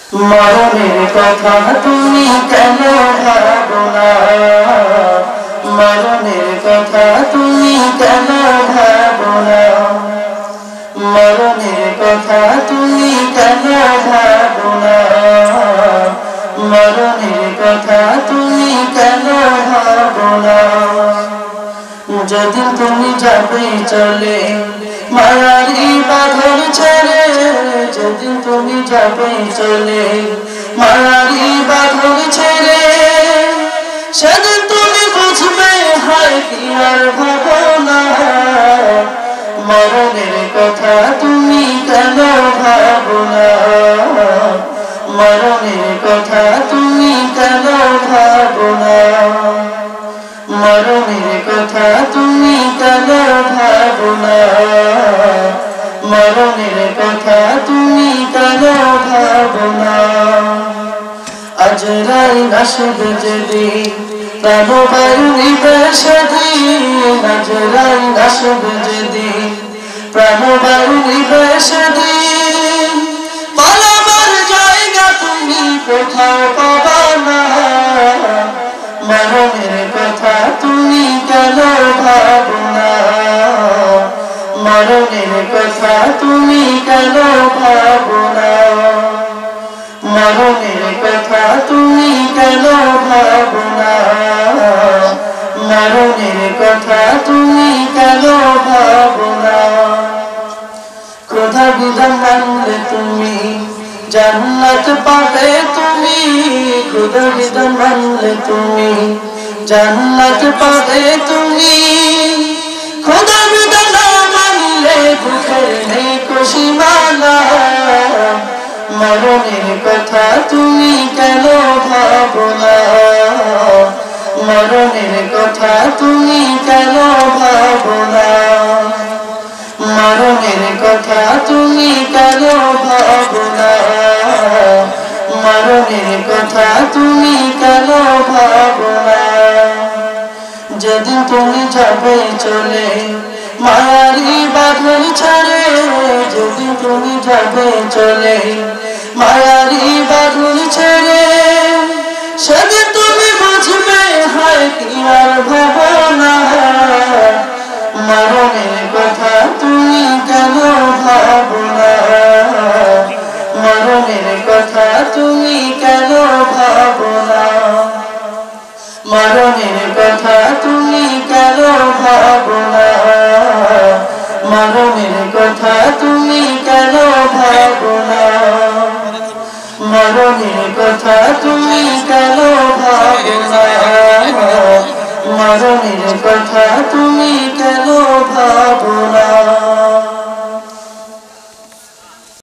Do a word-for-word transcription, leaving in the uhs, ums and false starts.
মরণের কথা তুমি কেন ভাবো না, মরণের কথা তুমি কেন ভাবো না, মরণের কথা তুমি কেন ভাবো না, মরণের কথা তুমি কেন ভাবো না। যেদিন তুমি যাবে চলে মায়ারি বাঁধন ছেড়ে, যেদিন তুমি যাবে চলে মায়ারি বাঁধন ছেড়ে, সেদিন তুমি বুঝবে হয় কি আর ভাবো না, মরণের কথা তুমি কেন ভাবো না, মরণের কথা তুমি কেন ভাবো না, মরণের কথা তুমি কেন ভাবো না, মরণের কথা তুমি কেন ভাবো না। আজরাইল আসবে যেদিন প্রাণবায়ু নিবে সেদিন, আজরাইল আসবে যেদিন প্রাণবায়ু নিবে সেদিন, পালাবার জায়গা তুমি কোথাও পাবা না, মরণের কথা তুমি কেন ভাবো না, মরণের কথা তুমি কেন ভাবো না, মরণের কথা তুমি কেন ভাবো না, মরণের কথা তুমি কেন ভাবো না। খোদা বিধান মানলে তুমি জান্নাত পাবে তুমি, খোদা বিধান মানলে তুমি জান্নাত পাবে তুমি, খোদা বিধান না মানলে দুঃখের নেই সীমানা, মরণের কথা তুমি কেন ভাবো না, মরণের কথা তুমি কেন ভাবো না, মরণের কথা তুমি কেন ভাবো না, মরণের কথা তুমি কেন ভাবো না। যেদিন তুমি যাবে চলে মায়ারি বাঁধন ছেড়ে, যেদিন তুমি যাবে চলে মায়ারি বাঁধন ছেড়ে, সেদিন তুমি বুঝবে হয় কি আর ভাবো না, মরণের কথা তুমি কেন ভাবো না, মরণের কথা তুমি কেন ভাবো না, মরণের কথা তুমি কেন ভাবো না, মরণের কথা তুমি কেন ভাবো না, মরণের কথা তুমি কেন ভাবো না, মরণের কথা তুমি কেন ভাবো